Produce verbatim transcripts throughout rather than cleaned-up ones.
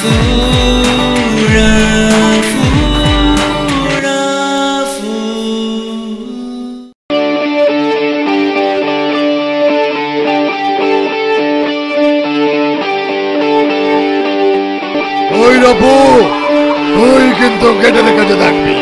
Rafu, Rafu, Rafu. ওই রাফু, তুই কিন্তু গেটের কাছে থাকবি।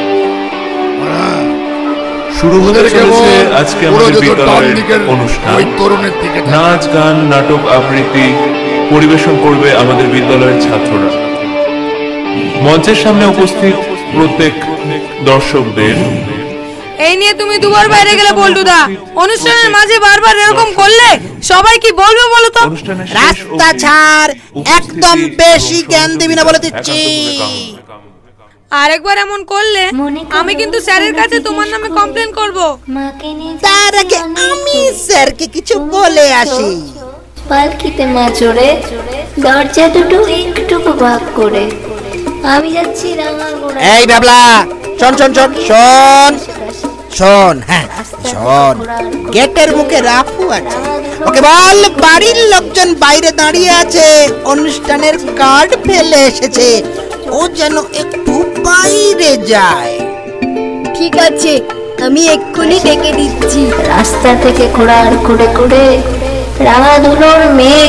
শুরু হতে চলেছে আজকে আমাদের বিদ্যালয়ের অনুষ্ঠান। নাচ, গান, নাটক, আবৃত্তি পরিবেশন করবে আমাদের বিদ্যালয়ের ছাত্ররা। মঞ্চের সামনে উপস্থিত প্রত্যেক দর্শকদের এই নিয়ে তুমি দুবার বাইরে গেলে বলটুদা, অনুষ্ঠানের মাঝে বারবার এরকম করলে সবাই কি বলবে বলো তো? রাস্তা ছাড়, একদম বেশি জ্ঞান দিবি না বলে দিচ্ছি। আরেকবার এমন করলে আমি কিন্তু স্যারের কাছে তোমার নামে কমপ্লেন করব। তার আগে আমি স্যারকে কিছু বলে আসি। পালকিতে মা চড়ে দরজা দুটো একটু ভাগ করে আমি যাচ্ছি রাঙাগোড়া। এই বাবলা, শোন শোন শোন শোন শোন হ্যাঁ শোন, গেটের মুখে রাফু আছে, ওকে বল বাড়ির লোকজন বাইরে দাঁড়িয়ে আছে, অনুষ্ঠানের কার্ড ফেলে এসেছে, ও যেন একটু বাইরে যায়। ঠিক আছে, আমি এক্ষুনি ডেকে দিচ্ছি। রাস্তা থেকে ঘোড়ার ঘুরে ঘুরে রাঙা ধুলোর মেঘ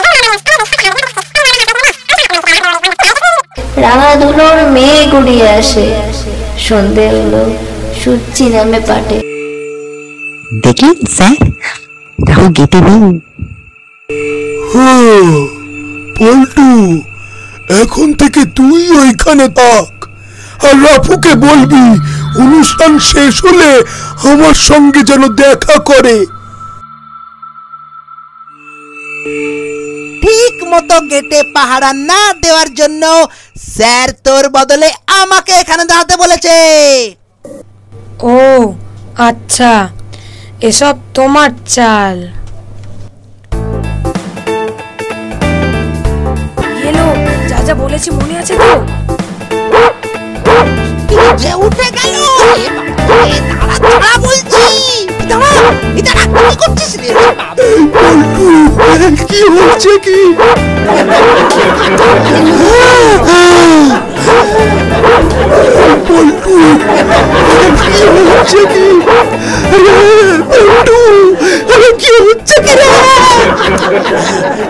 রাঙা ধুলোর মেঘ উড়িয়ে আসে। সন্ধে হলো, সূর্যি নামে পাটে। দেখলেন স্যার, রাহু গেটে নেই। পল্টু, এখন থেকে তুই ওইখানে থাক, আর রাফুকে বলবি অনুষ্ঠান শেষ হলে আমার সঙ্গে যেন দেখা করে। ঠিক মতো গেটে পাহারা না দেওয়ার জন্য স্যার তোর বদলে আমাকে এখানে দাঁড়াতে বলেছে। ও আচ্ছা, এসব তোমার চাল। হ্যালো, যা যা বলেছি মনে আছে তো? যে উঠে গেল, দাঁড়া দাঁড়া বলছি, দাঁড়া, দাঁড়া, কি করছিস রে? কি হচ্ছে কি? পল্টু, কি হচ্ছে কি? পল্টু, কি হচ্ছে কি রে?